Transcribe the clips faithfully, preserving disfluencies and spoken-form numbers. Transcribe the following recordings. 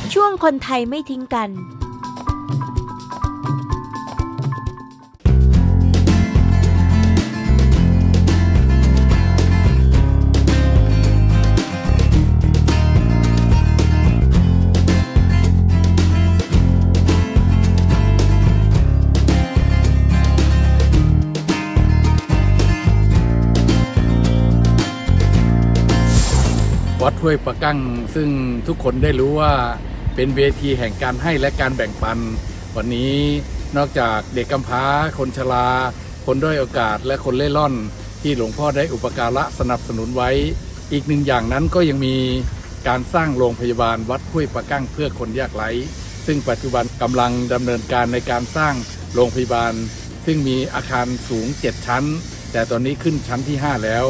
ช่วงคนไทยไม่ทิ้งกันวัดห้วยปะกั้งซึ่งทุกคนได้รู้ว่าเป็นเวทีแห่งการให้และการแบ่งปันวันนี้นอกจากเด็กกำพร้าคนชราคนด้อยโอกาสและคนเล่ร่อนที่หลวงพ่อได้อุปการะสนับสนุนไว้อีกหนึ่งอย่างนั้นก็ยังมีการสร้างโรงพยาบาลวัดห้วยปะกั้งเพื่อคนยากไร้ซึ่งปัจจุบันกำลังดำเนินการในการสร้างโรงพยาบาลซึ่งมีอาคารสูงเจ็ดชั้นแต่ตอนนี้ขึ้นชั้นที่ห้าแล้ว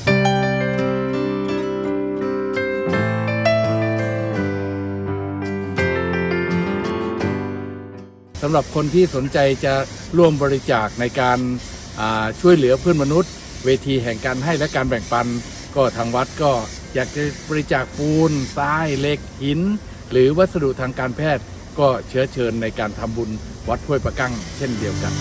สำหรับคนที่สนใจจะร่วมบริจาคในการช่วยเหลือเพื่อนมนุษย์เวทีแห่งการให้และการแบ่งปันก็ทางวัดก็อยากจะบริจาคปูนทรายเหล็กหินหรือวัสดุทางการแพทย์ก็เชื้อเชิญในการทำบุญวัดห้วยปะกั้งเช่นเดียวกัน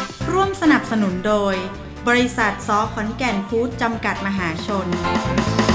สนับสนุนโดยบริษัทซอขอนแก่นฟู้ดจำกัดมหาชน